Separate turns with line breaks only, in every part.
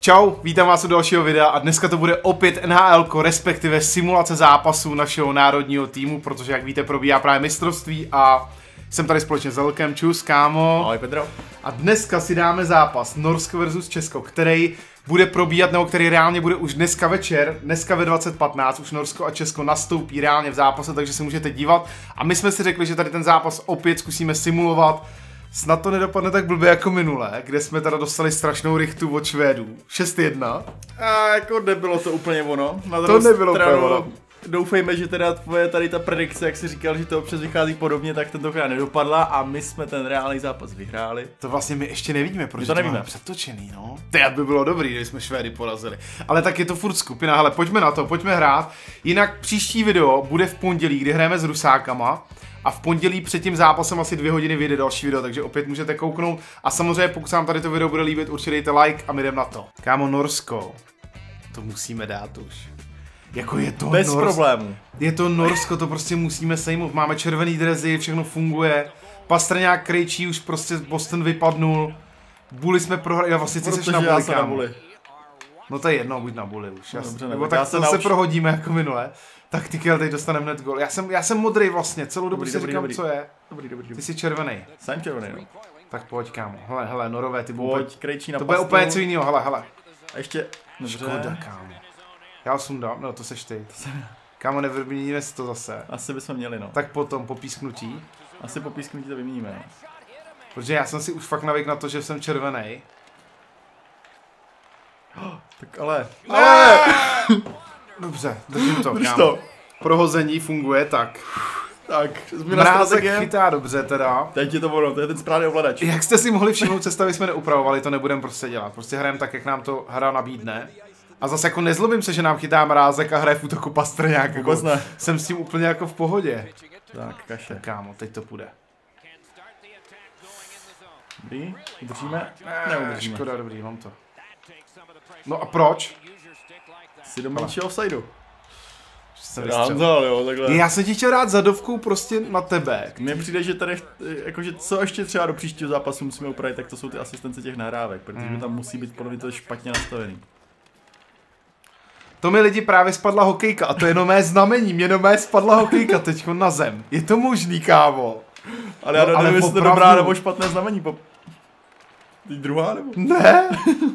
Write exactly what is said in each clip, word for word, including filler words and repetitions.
Čau, vítám vás u dalšího videa a dneska to bude opět N H L, respektive simulace zápasů našeho národního týmu, protože jak víte probíhá právě mistrovství a jsem tady společně s Velkem. Čus, kámo.
Ahoj, Pedro.
A dneska si dáme zápas Norsko versus Česko, který bude probíhat, nebo který reálně bude už dneska večer, dneska ve dvacet patnáct, už Norsko a Česko nastoupí reálně v zápase, takže se můžete dívat. A my jsme si řekli, že tady ten zápas opět zkusíme simulovat. Snad to nedopadne tak blbě jako minule, kde jsme teda dostali strašnou rychtu od Švédů. šest jedna.
A jako nebylo to úplně ono. Na
to nebylo úplně ono.
Doufejme, že teda tvoje tady ta predikce, jak jsi říkal, že to občas vychází podobně, tak tentokrát nedopadla a my jsme ten reálný zápas vyhráli.
To vlastně my ještě nevíme, protože
to,
to
nevíme.
máme předtočený, no. To by bylo dobrý, když jsme Švédy porazili. Ale tak je to furt skupina, hele, pojďme na to, pojďme hrát. Jinak příští video bude v pondělí, kdy hrajeme s Rusákama. A v pondělí před tím zápasem asi dvě hodiny vyjde další video, takže opět můžete kouknout. A samozřejmě pokud se vám tady to video bude líbit, určitě dejte like a my jdeme na to. Kámo, Norsko, to musíme dát už. Jako je to
Bez
Norsko.
problémů.
Je to Norsko, to prostě musíme sejmout. Máme červený drezy, všechno funguje. Pastrňák Krejčí už prostě Boston vypadnul. Bully jsme prohrali, já vlastně ty seš na Bully,
na Bully.
No to je jedno, buď na Bully už.
No, dobře,
nebo tak se, se prohodíme jako minule. Tak ty Kiel, teď dostaneme hned gol. Já jsem, já jsem modrý vlastně, celou dobu si říkám,
dobrý.
co je.
Dobrý, dobrý, dobrý.
Ty jsi červený.
Jsem červený, no.
Tak pojď, kámo. Hele, hele, Norové, ty budou.
Pojď, Krejčí na
to bude úplně něco jiného, hele, hele.
A ještě,
dobře. Škoda, kámo. Já ho sundám, no to seš ty. Kámo, nevyměníme si to zase.
Asi bychom měli, no.
Tak potom po písknutí.
Asi po písknutí to vyměníme, no.
Protože já jsem si už fakt navyk na to, že jsem červený.
Oh, tak ale.
Ne! Dobře, držím to,
Drž
kámo.
to.
Prohození funguje tak.
Tak, změna
Mrázek
strategie.
chytá dobře teda.
Teď je to ono, to je ten správný ovladač.
Jak jste si mohli všimnout, cestavy jsme neupravovali, to nebudeme prostě dělat. Prostě hrajeme tak, jak nám to hra nabídne. A zase jako nezlobím se, že nám chytá Mrázek a hraje v útoku Pastrňák. Jako, jsem s tím úplně jako v pohodě.
Tak, kaše.
Tak kámo, teď to půjde.
Dobrý, udržíme? Neudržíme.
Škoda, dobrý, mám to. No a proč?
Jsi do menšího offsideu.
Jo, já jsem ti chtěl dát zadovku prostě na tebe.
Mně přijde, že tady, jakože co ještě třeba do příštího zápasu musíme upravit, tak to jsou ty asistence těch nahrávek, protože mm. tam musí být podle mě to špatně nastavený.
To mi lidi právě spadla hokejka a to je jenom mé znamení, mě jenom mé spadla hokejka teďko na zem. Je to možný, kámo.
Ale já no, nevím, jestli to dobrá nebo špatné znamení. Po... Teď druhá nebo?
Ne.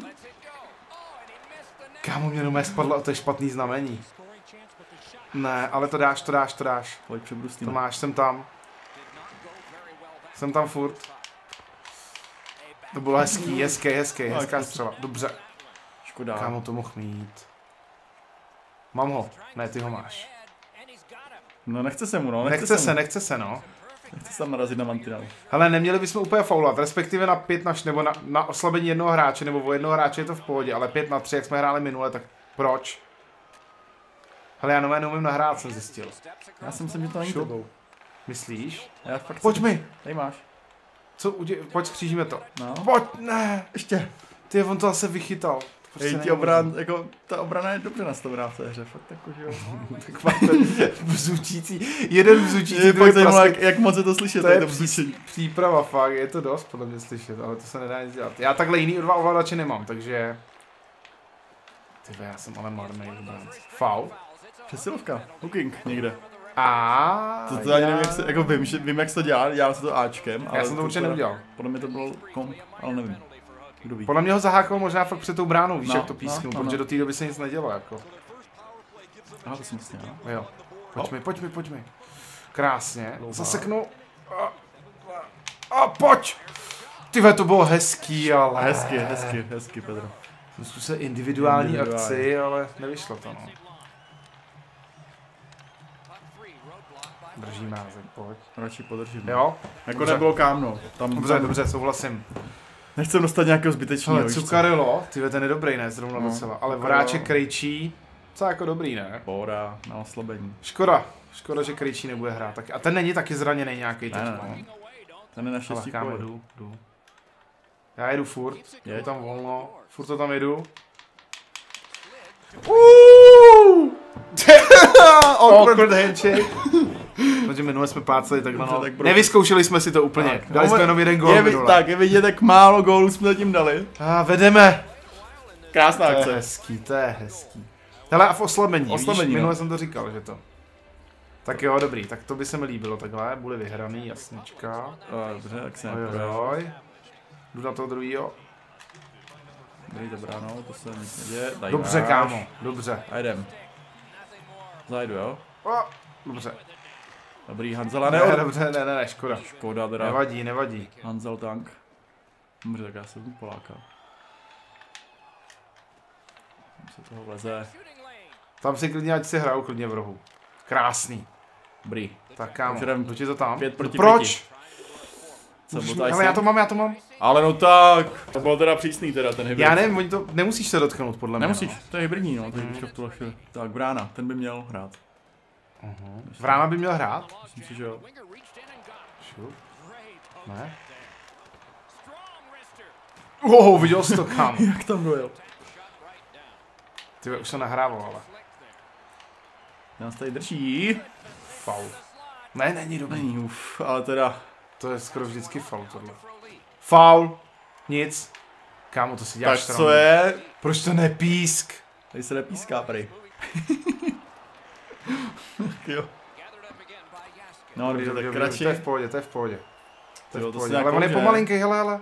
Kámo, mě jenom mé spadla, to je špatný znamení. Ne, ale to dáš, to dáš, to dáš.
Pojď přebrustíme.
To máš, jsem tam. Jsem tam furt. To bylo hezký, hezký, hezký, hezká střela. Dobře.
Škoda.
Kámo, to mohl mít. Mám ho. Ne, ty ho máš.
No nechce se mu, no.
Nechce, nechce se, se, nechce se, no.
Nechce se tam narazit na mantinel.
Hele, neměli bychom úplně faulat, respektive na pět na nebo na, na oslabení jednoho hráče, nebo o jednoho hráče je to v pohodě, ale pět na tři, jak jsme hráli minule, tak proč? Hele, já nové neumím nahrát, jsem zjistil.
Já si myslím, že to není tebou.
Myslíš?
Já fakt
Pojď
si...
mi!
Tady máš.
Co udě... Pojď, skřížíme to.
No.
Pojď, ne!
Ještě.
Ty, on to zase vychytal.
Prostě Ej, ti obran, jako, ta obrana je dobře nastavená v té hře, fakt jako, že jo.
Tak máte bzučící, jeden bzučící,
je fakt zajímavé, jak, jak moc je to slyšet,
to je
to
pří, příprava, fakt, je to dost podle mě slyšet, ale to se nedá nic dělat. Já takhle jiný dva ovladače nemám, takže... Tyve, já jsem ale marný. Foul.
Přesilovka, hooking někde.
A
to, to ani nevím, jak se, jako vím, že, vím, jak se to dělá, dělám se to Ačkem, ale
já jsem to určitě neudělal.
Podle mě to bylo komp, ale nevím. Kdo ví.
Podle mě ho zahákal možná fakt před tou bránou, víš,
no,
jak to písknu, no, no, protože no. do té doby se nic nedělo, jako.
Aha, to jsem vlastně, no.
Jo. Pojď mi, pojď mi, pojď mi. Krásně. Zaseknu. A, a pojď! Tyve, to bylo hezký, ale...
Hezky, hezky, hezky, Pedro.
Jsem zkusil individuální, individuální akci, ale nevyšlo to, no. Drží Mrázek, pojď.
Radši podržím.
Jo?
Jako dobře. Nebylo kam, no. Tam,
dobře,
tam...
dobře, souhlasím.
Nechcem dostat nějakého zbytečného.
Ale Cukarilo, tyhle, ten je dobrý, ne, zrovna no, docela, ale Vráček Krejčí, co jako dobrý, ne?
Pohoda, na oslabení.
Škoda, škoda, že Krejčí nebude hrát, tak, a ten není taky zraněný nějaký teď,
ne, ne. Ten je naštěstí
kámo, jdu, jdu. Já jedu furt, je, je tam volno, furt to tam jedu. Uuuu! Awkward handshake. Protože minule jsme pláceli takhle, no. Tak nevyzkoušeli jsme si to úplně, tak, dali no, jsme jenom jeden gól minule.
Tak, je vidět, tak málo gólů jsme zatím dali.
A vedeme.
Krásná
To je
akce.
hezký, to je hezký. Hele a v oslabení,
Oslabení,
víš,
no.
minule jsem to říkal, že to. Tak jo, dobrý, tak to by se mi líbilo takhle, bude vyhraný, jasnička.
O, dobře, tak se
Oj,
neprojel.
oj. Jdu na toho druhýho.
Dobrý, dobrá, no, to se nic neděje. Tady
Dobře,
máš.
kámo, dobře.
A jdem. Zajdu, jo?
O, dobře.
Dobrý, Hanzela,
Ne,
ne,
dobře, ne, ne, ne, škoda.
škoda teda.
Nevadí, nevadí.
Hanzel tank. Dobře, tak já se mu Poláka. Tam se toho vleze.
Tam si klidně, ať si hrajou klidně v rohu. Krásný.
Dobrý.
Tak kámo,
Takže jdem
jdu ti to tam.
pět proti
no, proč?
pěti. Co
Už,
bylo to
ale já to mám, já to mám.
Ale no tak, to bylo teda přísný teda ten hybrid.
Já nevím, oni to, nemusíš se dotknout podle mě.
Nemusíš,
No.
to je hybridní, no, takže mm. v tuhle chvíli. Tak, Brána, ten by měl hrát.
Uh-huh. Vrána by měl hrát?
Myslím si, že jo.
Šup. Ne? Wow, viděl jsi to, kámo.
Jak tam dojel?
Ty už se nahrával, ale.
Nás tady drží.
Faul. Ne, není dobrý.
Není, uf, ale teda.
To je skoro vždycky faul tohle. Faul. Nic. Kámo, to si děláš
Tak
srandu.
co je?
Proč to nepísk?
Tady se nepíská, prej. jo. No, dobře, tak radši.
To je v pohodě, to je v pohodě. To je
Jo,
v
to
pohodě.
si
Ale on je
nějakou, že?
pomalinký, hele, hele.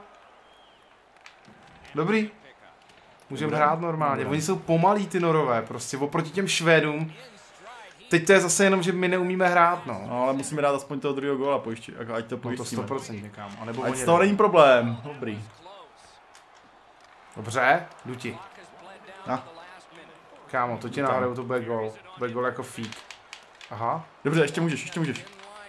Dobrý. Můžeme
Dobré.
hrát normálně.
Dobré.
Oni jsou pomalí ty Norové, prostě oproti těm Švédům. Teď to je zase jenom, že my neumíme hrát, no.
No, ale musíme dát aspoň toho druhého góla, pojišti, jako ať to
No to
pojistíme.
sto procent kámo. A nebo
Ať
oni
z toho
jdou.
není problém. Dobrý.
Dobře, jdu ti.
Ah.
Kámo, to ti nahraju, to bude gol. Bude gol jako fík. Aha.
Dobře, ještě můžeš, ještě můžeš.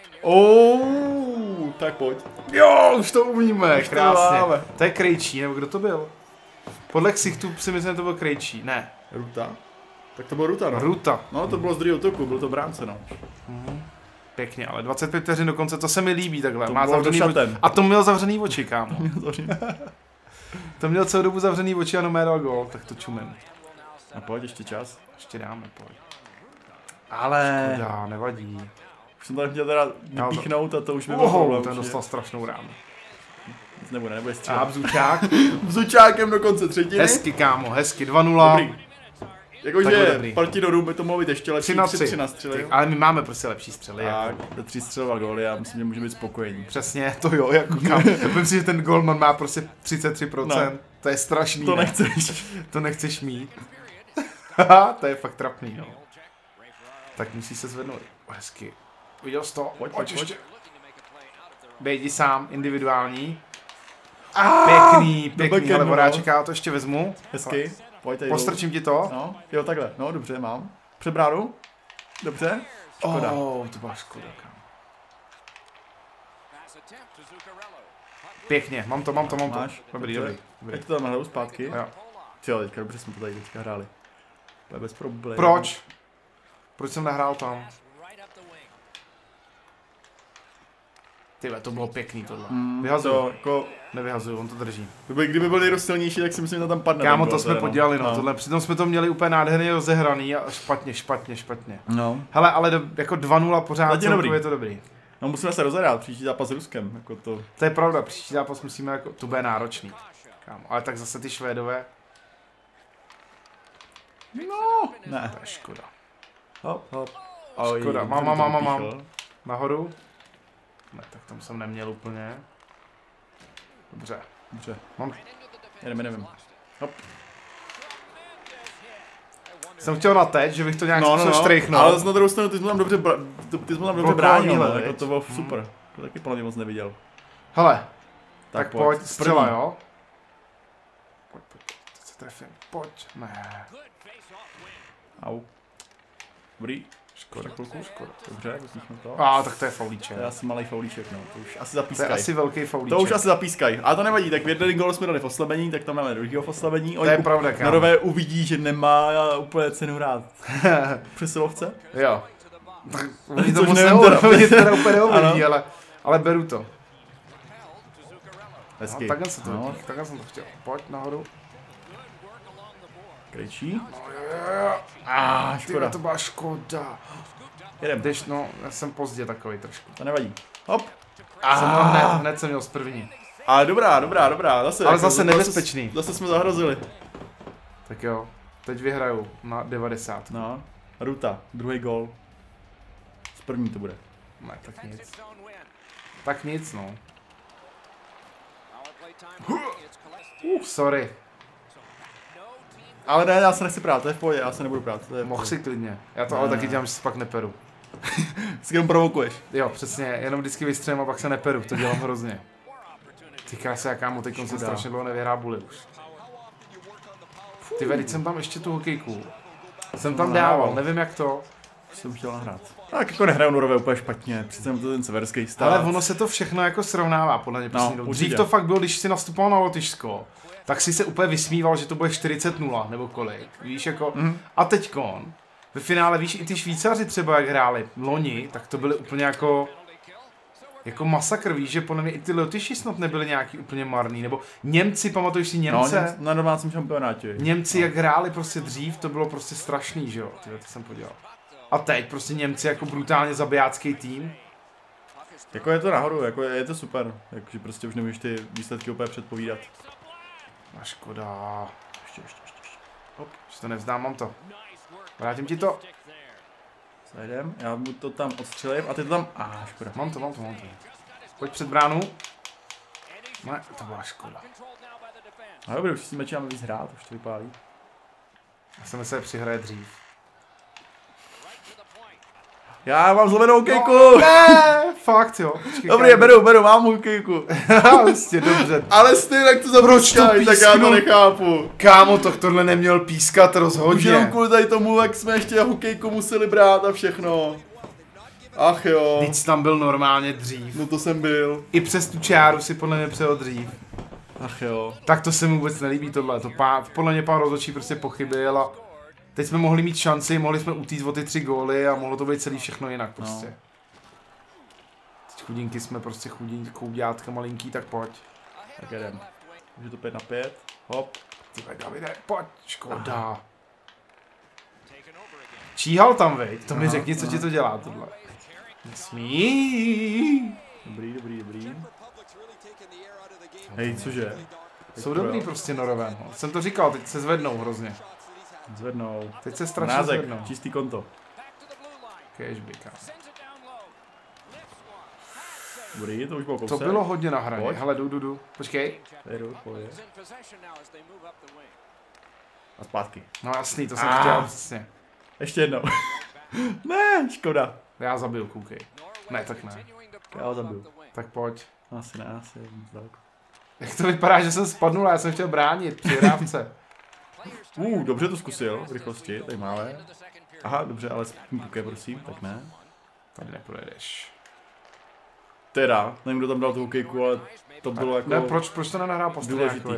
Oh, tak pojď.
Jo, už to umíme,
Už to
krásně.
máme.
To je Krejčí, nebo kdo to byl? Podle ksichtů si myslím, že to byl Krejčí. Ne,
Ruta? Tak to byl Ruta, no.
Ruta.
No, to bylo z druhého toku, byl to bránce, no.
Pěkně, ale dvacet pět vteřin dokonce, to se mi líbí takhle.
To
Má
bylo
zavřený
došatem.
oči. A to měl zavřený oči, kámo. To měl celou dobu zavřený oči a nomé dal gol, tak to čumím.
A pojď, ještě čas.
Ještě dáme, pojď.
Ale...
Škoda, nevadí.
Už jsem tady chtěl teda
Já to-
vypíchnout a to už by bylo
Oho,
problém.
ten
určitě.
dostal strašnou ránu.
Nic nebude, nebude
A
střílet.
Bzučák.
Bzučákem do konce třetiny.
Hezky, kámo, hezky, dva nula.
Dobrý.
Takhle
Jakože
dobrý.
proti Doru by to mohlo být ještě lepší.
tři na tři.
tři na střely.
Ale my máme prostě lepší střely.
Tak,
Jako.
to tři střelova góly a myslím, že můžeme být spokojení.
Přesně, to jo, jako kámo. Myslím si, že ten golman má prostě třicet tři procent.
No.
To je strašný.
To
ne?
nechceš.
To nechceš mít. Haha, to je fakt trapný, no. Tak musí se zvednout. O, hezky. Viděl jsi to?
Pojď,
Pojď
pojď,
ještě. Bejdi sám, individuální. Pěkný, pěkný,
backendu,
ale
no.
Voráček, já to ještě vezmu.
Hezky. Pojď tady.
Postrčím ti to.
No, jo, takhle. No, dobře, mám. Přebránu. Dobře. Škoda.
Oh, to byla škoda, kámo. Pěkně, mám to, mám to, mám to.
Máš?
Dobrý,
Dobře.
dobrý. dobrý.
Ať to tam hraju zpátky.
Jo.
Jo, teďka dobře jsme to tady teďka hráli. To je bez problémů.
Proč? Proč jsem nahrál tam? Tyhle, to bylo pěkný tohle.
Mm,
Vyhazuju.
to, jako,
Nevyhazuju, on to drží.
kdyby, kdyby byl nejrozsilnější, tak si myslím, že tam padne.
Kámo,
ten
to
gol,
jsme
teda,
podělali, no, tohle. Přitom jsme to měli úplně nádherně rozehraný a špatně, špatně, špatně.
No.
Hele, ale do, jako dva nula pořád
Zatím
celkově
dobrý.
je to dobrý.
No, musíme se rozehrát, příští zápas s Ruskem, jako to.
To je pravda, příští zápas musíme jako, to bude náročný. Kámo, ale tak zase ty Švédové,
No, ne.
to je škoda.
Hop, hop.
Škoda,
Oj,
mám,
jsem
mám,
to
mám, mám.
vypíchl.
Nahoru? Ne, tak tam jsem neměl úplně. Dobře,
Dobře,
mám,
jedeme, jedeme. Hop.
jsem chtěl na teď, že bych to nějak
No, no,
zkusil
no,
štrejchnout.
ale na druhou stranu, ty jsi mu tam dobře, bra- ty, ty jsi mu tam dobře
Blokoval
bránil,
výhled,
no,
viď?
jako to bylo super. To taky podle mě moc neviděl.
Hele, tak, tak pojď, střela,
První.
jo? Pojď, pojď, teď se trefím, pojď, ne.
Au. Dobrý.
Škoda, chvilku, škoda.
Dobře, vypíchnu to.
A, tak to je faulíček.
To je asi malý faulíček, no, to už asi
To je
zapískaj.
asi velký faulíček.
To už asi zapískaj. Ale to nevadí, tak v jeden gól jsme dali v oslabení, tak tam máme druhýho v oslabení.
To je pravda, kámo.
Norové uvidí, že nemá úplně cenu hrát. Přesilovce?
Jo. Tak oni to
Což
moc
nevím
neovidí,
teda.
oni teda úplně neovidí,
Ano.
ale, ale beru to.
Hezky.
No, takhle jsem to,
No,
takhle jsem to chtěl. Pojď nahoru.
Krejčí.
A,
škoda.
škoda. To byla škoda.
Jedem.
Jdeš, no, já jsem pozdě takový trošku.
To nevadí. Hop.
A jsem měl hned, hned jsem měl z první.
Ale dobrá, dobrá, dobrá. Zase,
Ale
jako,
zase nebezpečný.
Zase, zase jsme zahrozili.
Tak jo, teď vyhraju na devadesát.
No, Ruta, druhý gol. Z první to bude.
Ne, tak nic. Tak nic, no. Uh, sorry.
Ale ne, já se nechci prát, to je v pohodě, já se nebudu prát.
Mohl si klidně. Já to ne. Ale taky dělám, že se pak neperu.
Si jenom provokuješ.
Jo, přesně, jenom vždycky vystřelím a pak se neperu, to dělám hrozně. Ty krásy, jaká mu teď se strašně dlouho nevyhrá buly už. Ty vedi, jsem tam ještě tu hokejku. Jsem tam dával, nevím jak to.
Jsem chtěl nahrát. Tak jako nehraju Norové úplně špatně, přece jsem to ten severský stát.
Ale ono se to všechno jako srovnává, podle mě.
No,
dřív to fakt bylo, když jsi nastupoval na Lotyšsko, tak si se úplně vysmíval, že to bude čtyřicet nula nebo kolik, víš, jako. Mm. A teďkon, ve finále, víš, i ty Švýcaři třeba jak hráli loni, tak to byly úplně jako, jako masakr, víš, že podle mě i ty Lotyši snad nebyli nějaký úplně marný, nebo Němci, pamatuješ si Němce?
No, na domácím šampionátě.
Němci,
no.
Jak hráli prostě dřív, to bylo prostě strašný, že jo, tyhle, to jsem podělal. A teď prostě Němci jako brutálně zabijácký tým.
Jako je to nahoru, jako je, je to super, takže prostě už nemůžeš ty výsledky úplně předpovídat.
A škoda. Ještě, ještě, ještě. Hop, že to nevzdám, mám to. Vrátím ti to.
Zajdem, já mu to tam odstřelím a ty to tam... A ah, škoda.
Mám to, mám to, mám to. Pojď před bránu. Ne, to byla škoda.
A dobrý, už si meči máme víc hrát, už to vypálí.
Já jsem se přihraje dřív.
Já mám zlomenou hokejku!
No, ne, fakt jo. Počkej,
dobrý, kámo. beru, beru, mám hokejku.
Vlastně, dobře.
Ale stejně jak to zapískají, tak já to nechápu.
Kámo, to tohle neměl pískat rozhodně.
Už jenom kvůli tady tomu, jak jsme ještě hokejku museli brát a všechno. Ach jo.
Víc tam byl normálně dřív.
No to jsem byl.
I přes tu čáru si podle mě přejel dřív.
Ach jo.
Tak to se mi vůbec nelíbí tohle. To pár, podle mě pár rozhodčí prostě pochybil a teď jsme mohli mít šanci, mohli jsme utíct o ty tři góly a mohlo to být celý všechno jinak prostě. No. Teď chudinky jsme prostě chudinky, chudňátka malinký, tak pojď.
Tak jedem. Můžu to pět na pět. Hop.
Ty Davide, pojď, škoda. Aha. Číhal tam, veď, to mi aha, řekni, co aha. Ti to dělá tohle. Nesmí.
Dobrý, dobrý, dobrý. Hej, cože?
Jsou dobrý jo. Prostě Norové, no. Jsem to říkal, teď se zvednou hrozně.
Zvednou.
Teď se strašně
Názek,
zvednou.
čistý konto.
Kéžby, kámo.
Dobrý, to už bylo kousek.
To bylo hodně na hraně. Pojď. Hele, jdu, jdu, jdu. Počkej.
Jdu, pojď. A zpátky.
No jasný, to jsem ah. chtěl přesně.
Ještě jednou. Ne, škoda.
Já zabiju, koukej. Ne, tak ne.
Já ho zabiju.
Tak pojď.
Asi ne, asi je
Jak to vypadá, že jsem spadnul, já jsem chtěl bránit při hrávce.
Uh, dobře to zkusil, v rychlosti, tady máme. Aha, dobře, ale s tím pukem, prosím, tak ne.
Tady neprojedeš.
Teda, nevím, kdo tam dal tu hokejku, ale to bylo jako...
Ne, proč, proč to nenahrál Pastrňákovi?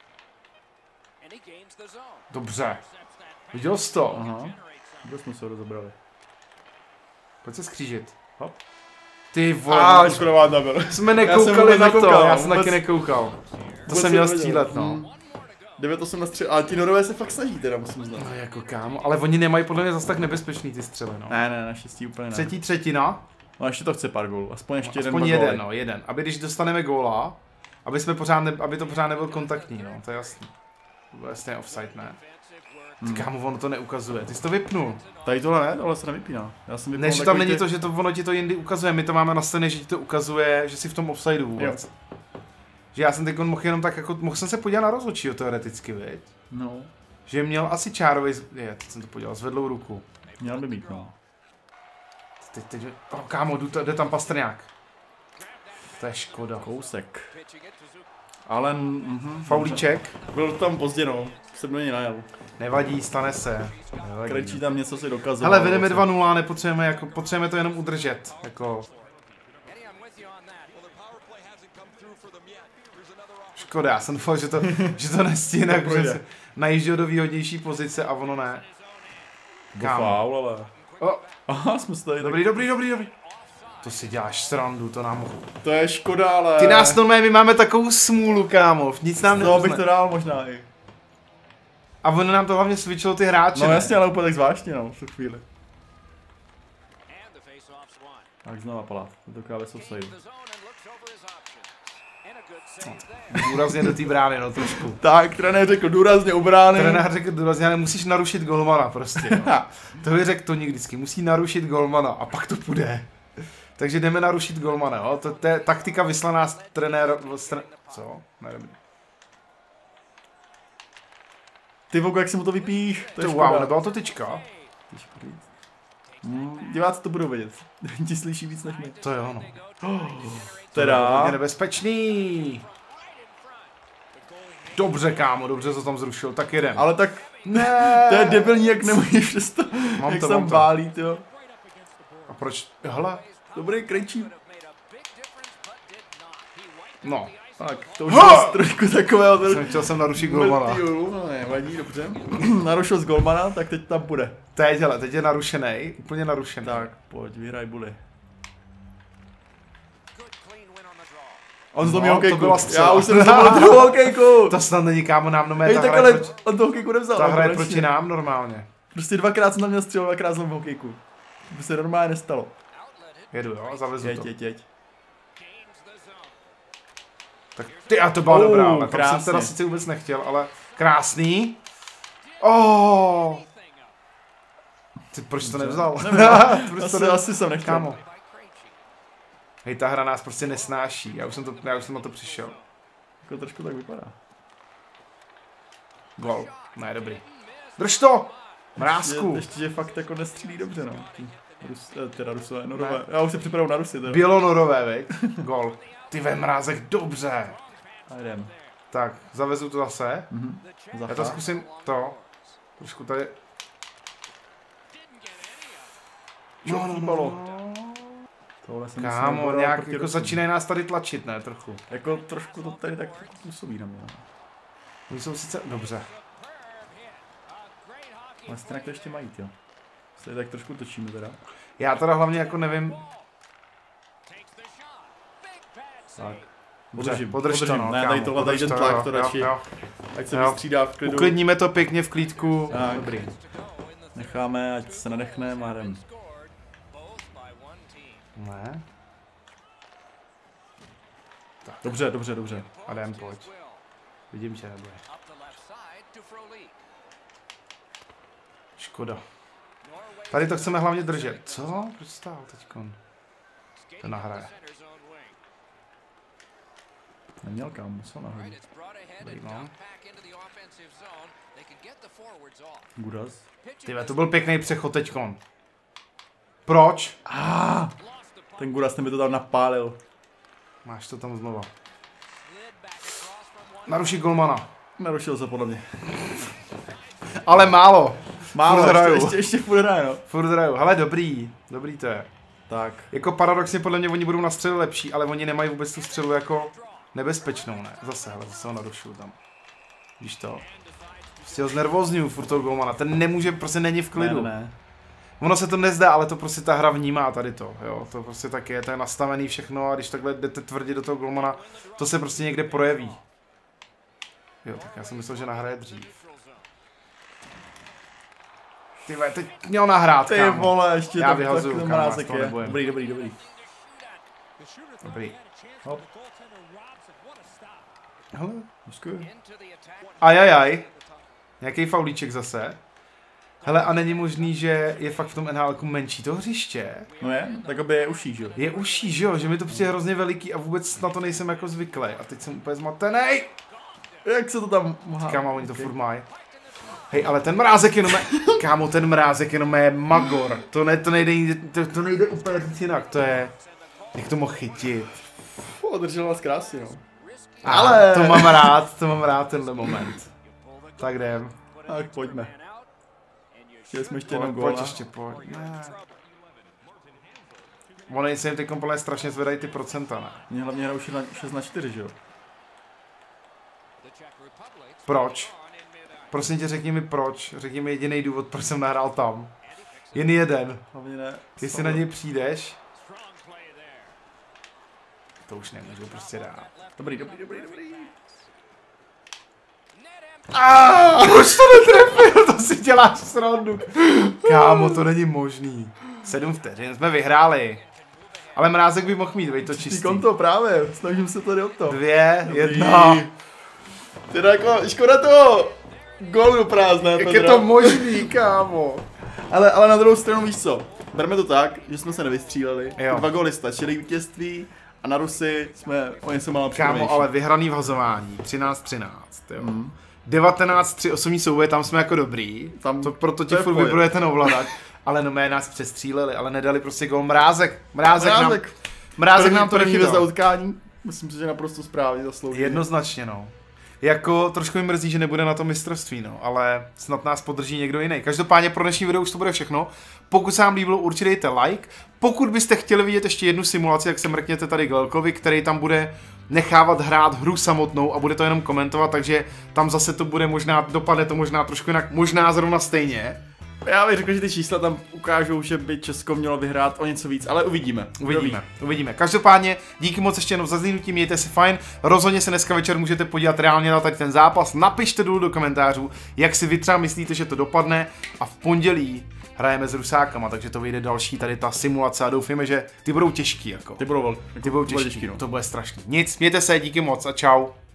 Dobře. Viděl jsi to?
Aha. Kdo jsme se ho rozebrali?
Pojď se skřížit.
Hop.
Ty vole.
A škodová nebyl.
Jsme nekoukali na to, já jsem taky nekoukal. To jsem měl střílet, no.
devět osm na střel, ale ti Norové se fakt snaží teda, musím znát.
No jako kámo, ale oni nemají podle mě zase tak nebezpečný ty střely, no.
Ne, ne, naštěstí úplně ne.
Třetí třetina.
No ještě to chce pár gólů, aspoň ještě no, jeden
aspoň jeden, no, jeden. Aby když dostaneme góla, aby, jsme pořád ne, aby to pořád nebyl kontaktní, no, to je jasný. To bylo jasně offside, ne. Hmm. Ty kámo, ono to neukazuje, ty jsi to vypnul.
Tady tohle ne, tohle se nevypíná. Já jsem
ne, že tam není ty... to, že to ono ti to jindy ukazuje, my to máme na scéně, že ti to ukazuje, že jsi v tom offsideu vůbec. Jo. Že já jsem teď mohl jenom tak jako, mohl jsem se podívat na rozhodčího teoreticky, viď?
No.
Že měl asi čárovej, je, teď jsem to podíval, zvedlou ruku.
Měl by mít, no.
Teď, teď, oh, kámo, jdu, jde tam Pastrňák. To je škoda.
Kousek. Ale, mhm.
Faulíček.
Byl tam pozdě, no. Jsem do něj najel.
Nevadí, stane se. Nevadí.
Krečí tam něco si dokazoval.
Hele, vedeme dva nula, nepotřebujeme, jako, potřebujeme to jenom udržet, jako. Škoda, já jsem doufal, že to, že to nestihne, že se najížděl do výhodnější pozice a ono ne.
Kámo. ale.
Oh.
Aha, jsme se tady
Dobrý, tak... dobrý, dobrý, dobrý. To si děláš srandu, to nám...
To je škoda, ale...
Ty nás normálně, my máme takovou smůlu, kámo, nic nám
neuzne. To bych to dal možná i.
A ono nám to hlavně switchilo ty hráče.
No jasně, ale úplně tak zvláštně, no, v tu chvíli. Tak znova palát, tentokrát bez offsideu.
Důrazně do té brány, no trošku.
Tak, trenér řekl důrazně u brány.
Trenér řekl důrazně, ale musíš narušit golmana prostě. No. To by řekl to vždycky, musí narušit golmana a pak to půjde. Takže jdeme narušit golmana, jo? To, to je taktika vyslaná z trenér... Str... Co? Ne, dobrý.
Ty vogo, jak si mu to vypíš? To je
to wow, nebyla to tyčka?
Hmm, diváci to budou vědět. Ti slyší víc než my.
To jo, no.
Oh,
teda. Je nebezpečný. Dobře, kámo, dobře to tam zrušil, tak jeden.
Ale tak...
Ne.
To je debilní, jak nemůžeš přesto.
Mám
jak
to,
se tam bálí, jo.
A proč? Hele.
Dobrý, krejčí.
No.
Tak, to už je trošku takového...
Jsem chtěl jsem narušit golmana.
No nevadí, dobře. Narušil z golmana, tak teď tam bude.
Teď, hele, teď je narušenej, úplně narušený.
Tak, pojď, vyhraj bully. On zlomil no, hokejku. Já už jsem zlomil druhou hokejku.
To snad není, kámo, nám nomé.
Hej, tak ale proti... on to hokejku nevzal.
Ta hraje proti nám normálně.
Prostě dvakrát jsem tam měl střelu, dvakrát zlomil hokejku. To by se normálně nestalo.
Jedu, jo, zavezu
jeď,
to.
Jeď, jeď.
Tak ty, a to byla oh, dobrá, ale
tam
jsem teda sice vůbec nechtěl, ale krásný. Oh. Ty, proč to nevzal?
proč asi, to asi jsem nechtěl.
Kámo. Hej, ta hra nás prostě nesnáší, já už jsem, to, já už jsem na to přišel.
Jako trošku tak vypadá.
Gol, ne, dobrý. Drž to! Mrázku!
Je, ještě, že fakt jako nestřílí dobře, no. Rus, teda Rusové, Norové. Já už se připravu na Rusy, teda.
Bělonorové, veď? Gol. Ty ve mrázek, dobře.
A jdem.
Tak, zavezu to zase.
Mhm.
Já to zkusím, to. Trošku tady.
No, no, no, no. Tohle jsem
kámo, nějak jako začínají nás tady tlačit, ne, trochu.
Jako trošku to tady tak působí na mě.
Oni jsou sice, dobře.
Ale stejně to ještě mají, jo. Se tak trošku točíme teda.
Já teda hlavně jako nevím.
Tak.
Podržím, podrž to, no,
ne, tady tohle, tady ten tlak, to radši. Ať se vystřídá v klidu.
Uklidníme to pěkně v klídku.
Tak. Dobrý. Necháme, ať se nadechneme a jdem.
Ne.
Tak. Dobře, dobře, dobře.
A jdem, pojď. Vidím, že nebude. Škoda. Tady to chceme hlavně držet. Co? Proč stál teďkon? To nahraje.
Neměl kam, musel nahradit.
No.
Gudas.
Tyve, to byl pěkný přechod teďkon. Proč?
Ah, ten Gudas ten by to tam napálil.
Máš to tam znova. Naruší golmana.
Narušil se podle mě.
Ale málo.
Málo, ještě, ještě, ještě furt hraje, no.
Furt hraju. Hele, dobrý. Dobrý to je.
Tak.
Jako paradoxně podle mě oni budou na střelu lepší, ale oni nemají vůbec tu střelu jako nebezpečnou, ne? Zase, hele, zase ho narušuju tam. Víš to? Prostě ho znervozňuju furt toho golmana. Ten nemůže, prostě není v klidu.
Ne, ne.
Ono se to nezdá, ale to prostě ta hra vnímá tady to, jo. To prostě tak je, to je nastavený všechno a když takhle jdete tvrdě do toho golmana, to se prostě někde projeví. Jo, tak já jsem myslel, že nahraje dřív. Ty vole, teď měl nahrát,
Ty
kámo.
vole, ještě
já
tak,
vyhazuju,
tak
kámo, já z toho nebojím.
Dobrý, dobrý, dobrý.
Dobrý.
Hop.
Hele.
Hezky.
Ajajaj. Nějaký faulíček zase. Hele, a není možný, že je fakt v tom N H L menší to hřiště?
No je, tak aby je uší, že jo?
Je uší, že jo? Že mi to přijde hrozně veliký a vůbec na to nejsem jako zvyklý. A teď jsem úplně zmatenej.
Jak se to tam mohá?
Kámo, oni to furt mají. Hej, ale ten mrázek jenom je... Kámo, ten mrázek jenom je magor. To, ne, to, nejde, to, to nejde úplně říct jinak, to je... Jak to mohl chytit?
Održel vás krásně, no.
Ale... To mám rád, to mám rád tenhle moment. Tak jdem.
Tak pojďme. Chtěli jsme ještě jenom
góla. Pojď ještě, pojď. Ne. Oni se jim teď kompletně strašně zvedají ty procenta, ne?
Mě hlavně hrajou šest na čtyři, že jo?
Proč? Prosím tě, řekni mi proč. Řekni mi jediný důvod, proč jsem nahrál tam. Jen jeden.
Hlavně ne.
Jestli na něj přijdeš. To už nemůžu prostě dát.
Dobrý, dobrý, dobrý, dobrý.
Aaaa, proč to netrefil? To si děláš srandu. Kámo, to není možný. Sedm vteřin, jsme vyhráli. Ale Mrázek by mohl mít, veď to čistý.
konto právě, snažím se tady o to.
Dvě, jedna.
Teda jako, škoda toho gólu do prázdné,
Jak je to možný, kámo?
Ale, ale na druhou stranu víš co, berme to tak, že jsme se nevystříleli,
Jo.
dva góly stačily vítězství a na Rusy jsme o něco málo připravenější.
Kámo, ale vyhraný vhazování, třináct třináct, jo. Mm. devatenáct tři osobní souboje, tam jsme jako dobrý, tam to proto ti furt vybroje ten ovladač, ale no mé nás přestříleli, ale nedali prostě gól. Mrázek, Mrázek, Mrázek. nám, Mrázek první, nám to nechytal.
Za utkání, myslím si, že naprosto správně zaslouží.
Jednoznačně, no. Jako trošku mi mrzí, že nebude na to mistrovství, no, ale snad nás podrží někdo jiný. Každopádně pro dnešní video už to bude všechno. Pokud se vám líbilo, určitě dejte like. Pokud byste chtěli vidět ještě jednu simulaci, tak se mrkněte tady Glelkovi, který tam bude nechávat hrát hru samotnou a bude to jenom komentovat, takže tam zase to bude možná, dopadne to možná trošku jinak, možná zrovna stejně.
Já bych řekl, že ty čísla tam ukážou, že by Česko mělo vyhrát o něco víc, ale uvidíme.
Uvidíme, uvidíme. Každopádně díky moc ještě jenom za zhlídnutí, mějte se fajn. Rozhodně se dneska večer můžete podívat reálně na tady ten zápas. Napište dolů do komentářů, jak si vy třeba myslíte, že to dopadne. A v pondělí hrajeme s Rusákama, takže to vyjde další tady ta simulace a doufíme, že ty budou těžký jako.
Ty budou,
ty budou těžký, no. To bude strašný. Nic, mějte se, díky moc a čau.